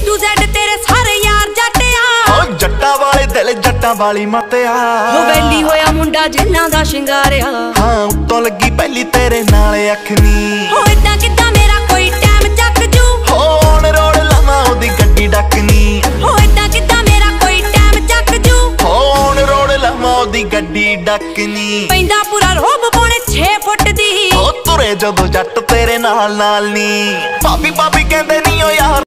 to Z तेरे सारे यार जट्टिया ओ जट्टा वाले दिल जट्टा वाली मतिया हो वैली होया मुंडा जिन्ना दा शिंगारिया हाँ उत्तों लगी पहली तेरे नाल अखनी हो इदा किदा मेरा कोई टाइम चक जू हो ऑन रोड लावा ओदी गड्डी डकनी हो इदा किदा मेरा कोई टाइम चक जू हो ऑन रोड लावा ओदी गड्डी डकनी पैंदा पूरा रोब पौने 6 फुट दी ओ तुरे जदों जट तेरे नाल नाल नी भाभी भाभी कहंदे नी ओ यार